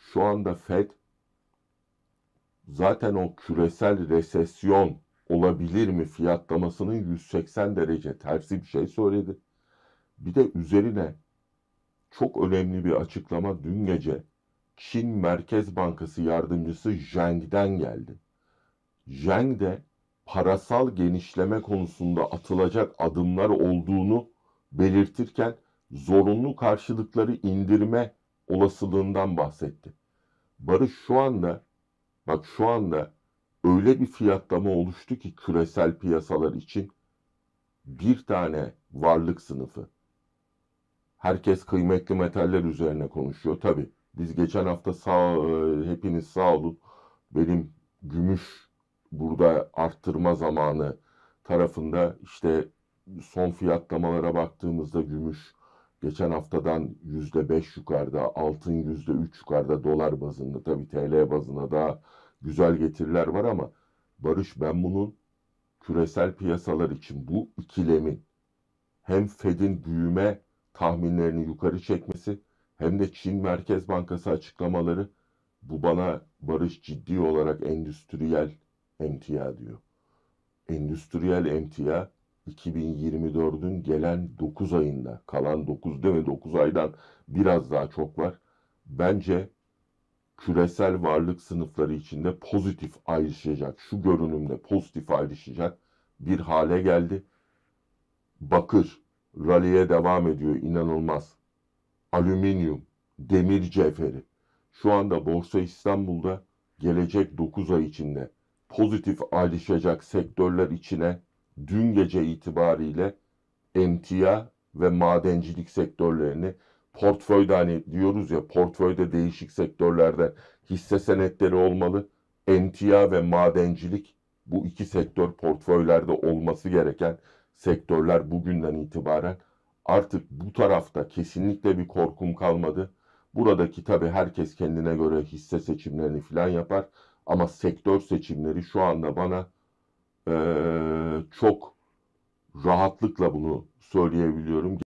şu anda Fed zaten o küresel resesyon olabilir mi fiyatlamasının 180 derece tersi bir şey söyledi. Bir de üzerine çok önemli bir açıklama dün gece Çin Merkez Bankası Yardımcısı Zheng'den geldi. Zheng de parasal genişleme konusunda atılacak adımlar olduğunu belirtirken zorunlu karşılıkları indirme olasılığından bahsetti. Barış şu anda öyle bir fiyatlama oluştu ki küresel piyasalar için bir tane varlık sınıfı. Herkes kıymetli metaller üzerine konuşuyor. Tabii biz geçen hafta hepiniz sağ olun benim gümüş burada arttırma zamanı tarafında işte son fiyatlamalara baktığımızda gümüş geçen haftadan %5 yukarıda, altın %3 yukarıda dolar bazında, tabii TL bazında daha güzel getiriler var ama Barış, ben bunun küresel piyasalar için bu ikilemin hem Fed'in büyüme tahminlerini yukarı çekmesi hem de Çin Merkez Bankası açıklamaları, bu bana Barış ciddi olarak endüstriyel emtia diyor. Endüstriyel emtia 2024'ün gelen 9 ayında, kalan 9 değil mi, 9 aydan biraz daha çok var. Bence küresel varlık sınıfları içinde pozitif ayrışacak, şu görünümde pozitif ayrışacak bir hale geldi. Bakır ralliye devam ediyor, inanılmaz. Alüminyum, demir cevheri. Şu anda Borsa İstanbul'da gelecek 9 ay içinde pozitif ayrışacak sektörler içine dün gece itibariyle emtia ve madencilik sektörlerini, portföyde, hani diyoruz ya, portföyde değişik sektörlerde hisse senetleri olmalı. Emtia ve madencilik, bu iki sektör portföylerde olması gereken sektörler bugünden itibaren. Artık bu tarafta kesinlikle bir korkum kalmadı. Buradaki tabii herkes kendine göre hisse seçimlerini falan yapar. Ama sektör seçimleri şu anda bana çok rahatlıkla bunu söyleyebiliyorum.